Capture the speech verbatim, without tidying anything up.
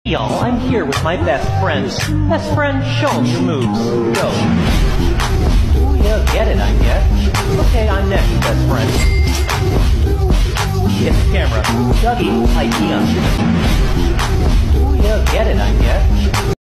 Y'all, I'm here with my best friends. Best friend, show 'em your moves. Go. Ooh, yeah, get it, I guess. Okay, I'm next, best friend. Get the camera. Dougie, I D on you. Ooh, yeah, get it, I guess.